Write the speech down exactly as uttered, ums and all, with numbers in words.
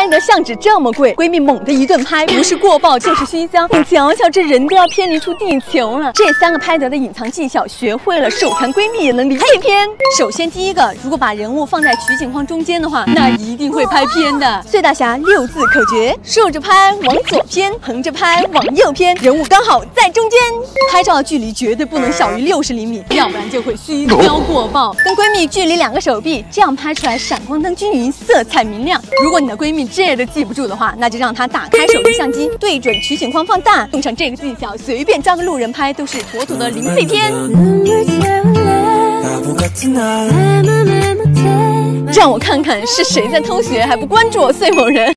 拍的相纸这么贵，闺蜜猛的一顿拍，不是过曝就是熏香。你瞧瞧，这人都要偏离出地球了。这三个拍得的隐藏技巧学会了，手残闺蜜也能零配偏。首先第一个，如果把人物放在取景框中间的话，那一定会拍偏的。碎大侠六字口诀：竖着拍往左偏，横着拍往右偏，人物刚好在中间。拍照的距离绝对不能小于六十厘米，要不然就会虚焦过曝。跟闺蜜距离两个手臂，这样拍出来闪光灯均匀，色彩明亮。如果你的闺蜜这都记不住的话，那就让她打开手机相机，对准取景框放大，用上这个技巧，随便抓个路人拍都是妥妥的零配偏。让我看看是谁在偷学还不关注我碎某人。